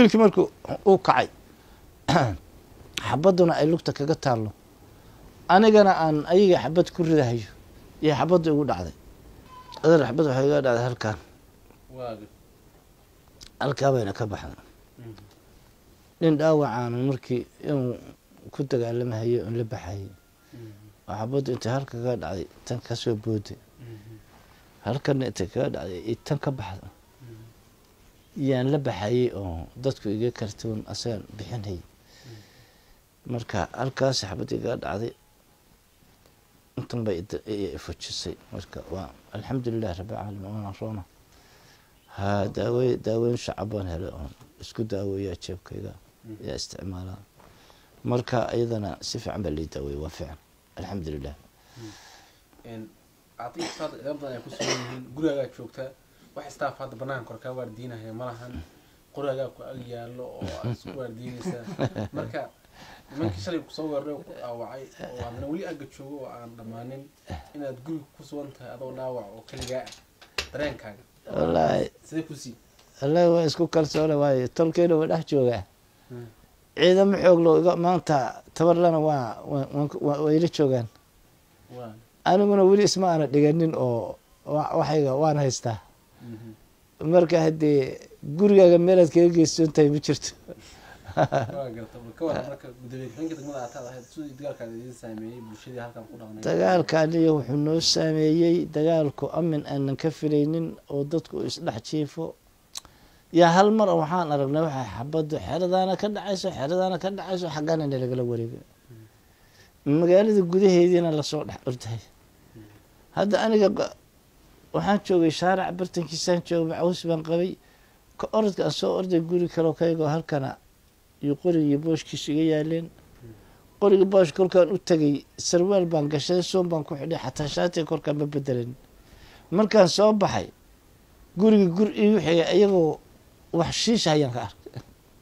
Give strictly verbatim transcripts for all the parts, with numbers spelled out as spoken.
wiilkii markuu uu kacay xabaduna ay lugta kaga taallo anigana aan ayaga xabad ku ridahayo iyo xabadda igu dhacday adar xabad waxay iga dhacday halkaan halkaa bayna ka baxday nin dhaawacaana markii inuu ku dagaalamahayo in la baxayay oo xabaddu intay halka kaga dhacday tan ka soo booday halkana intay kaga dhacday iyo tan ka baxda yaan la baxayay oo dadku iga kartoon asagaan bixinayay marka halkaas xabad iga dhacday intan bay ifujisay marka waa alxamdulilah rabbil caalamiin waana roona ha daawey daaweyn shacabaan helay oon isku daaweeyaa jeebkayga yaa isticmaalaa marka iyadana si fiican baa lii daaweeyey waa fiican alxamdulilah عطيك صادق يبدأ يكون سوين قرية شوكتا واحد ستاف هذا بنان كركا واردينه هي ملهن قرية أجيال له سكوار دينيسا مركا من كشري بصور أو عي وعن ولي أجد شو عن ضمانين إن تقول كسوانتها هذا نوع وكل جاء ترين كان والله سيكوسي الله هو اسكو كرسوله واي تلقينا وده جوجا إذا محوق له ما أنت تبرلنا وا ويريد شوجان aniguna weli isma aana dhiganin oo waxayga waan haystaa marka haddii gurigaaga meelaad kaga geysan tahay ma jirto dagaalkaaniyo wuxuu noo saameeyey dagaalku amin aanan ka filaynin oo dadku isdhex jiifo yaa hal mar waxaan aragnay waxay xabaddu xeradaana ka dhacayso xeradaana ka dhacayso xaggaana nalagala wareega magaalada gudaheediina lasoo dhex ordahay hadda aniga waxaan joogay shaaric bartankiisaan joogay macaws baan qabay ka orodka aan soo orday guri kaloo kaygoo halkana iyo qorigii booshkiisu iga yaaleen qorigii boosh kolkaan u tagay sarwaal baan gashay soon baan ku xidhay xataa shaatiga korkaan ma bedelan markaan soo baxay gurigii gur igu xigay iyagoo wax shiisha ayaan ka arkay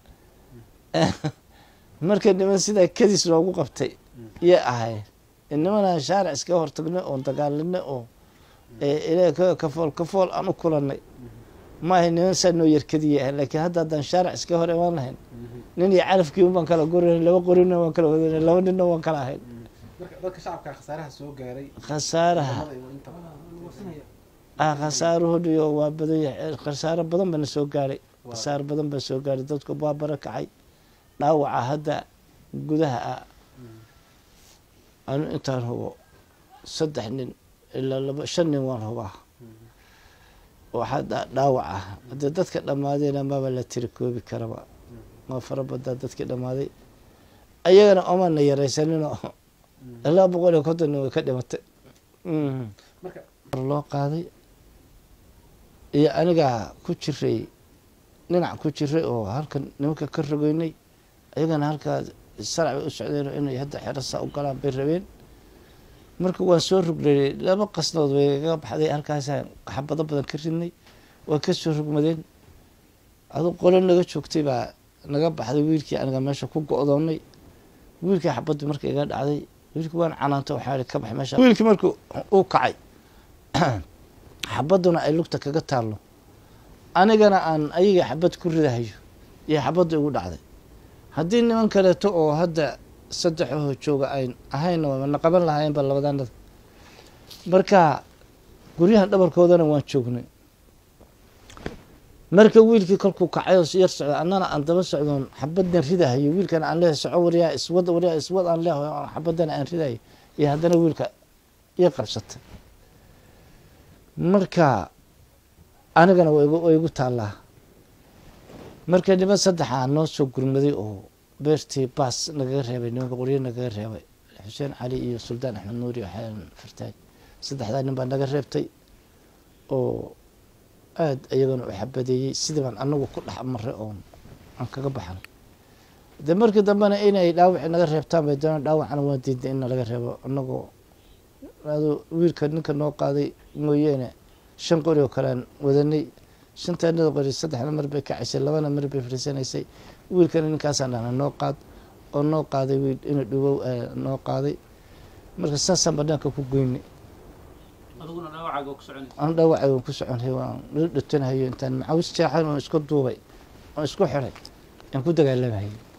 marka niman sidaa kadis loogu qabtay yay ahayn inamanaan shaaric iska hortagnay oon dagaalanay oo ilaa kafool kafool aan u kulannay maaha niman saa noo yarkadiya ah laakiin hadda haddaan shaaric iska hor imaan lahayn nin iyo calafkii baan kala gorin laba qorina waan kala wadanay laba ninna waan kala ahayn dadka shacabka khasaaraha soo gaaray khasaaraha ah khasaaruhu waa badan yahay khasaaro badan bana soo gaaray khasaaro badan baa soo gaaray dadku baa barakacay dhaawaca hadda gudaha ah anu intaan hubo saddex nin ilaa laba shan nin waan hubaa oo hadda dhaawac ah haddii dadka dhammaadeen amaba la tiri koobi karaba ma fara badaa dadkii dhammaaday ayagana omana yaraysaninoo ilaa boqol iyo konton nin way ka dhimatay loo qaaday iyo anigaa ku jiray dhinac ku jiray oo halkan nimanka ka rogeynay ayagana halkaa sarac bay u socdeen inay hadda xerasa u galaan bay rabeen marka waan soo rugnay laba qasnood way kaga baxday halkaasaan xabado badan ka ridnay waa ka soo rugmadeen adu qolo naga joogtay baa naga baxday wiilkii aniga meesha ku go-doonnay wiilkii xabaddu marka iga dhacday wiilkii waan canaanta waxaa ka bax meesha wiilkii markuu uu kacay xabadduna ay lugta kaga taallo anigana aan ayaga xabad ku ridahayo iyo xabadda igu dhacday haddii niman kaleeto oo hadda saddexoo jooga ayn ahayna na qaban lahaayeenba labadanada marka guryahan dhabarkoodana waan joognay marka wiilkii kolkuu kacay oo yar socda annana aan daba socdoon xabaddan ridahayo wiilkana aan leehay soco waryaa iswad waryaa iswad aan leehay oo xabaddana aan ridahayo iyo haddana wiilka ii qabsatay marka anigana way igu taallaa marka niman saddexaa noo soo gurmaday oo beertii baas nagaga reebay nimanka qoryo nagaga reebay xuseen cali iyo suldaan axmed nuuri waxaan fartaay saddexdaa nin baa naga reebtay oo aad iyagana u xabadeeyey sidii baan anagu ku dhex maray oon aan kaga baxan de markii dambena inay dhaawaci naga reebtaan bay doonaan dhaawacana waan diiday in laga reebo anagoo ado wiilka ninka noo qaaday mooyeene shan qori oo kalean wadanay shantaanada qori saddexna mar bay kacaysay labana mar bay fariisanaysay wiilkana ninkaasaan dhahna noo qaad oo noo qaaday wiil inuu dhuwow noo qaaday marka saasaan banaanka ku goynay aan dhaawacayga ku soconay waan la dhutanahayo intaan macawis jeexan oo isku duubay oo isku xiray aan ku dagaalamayay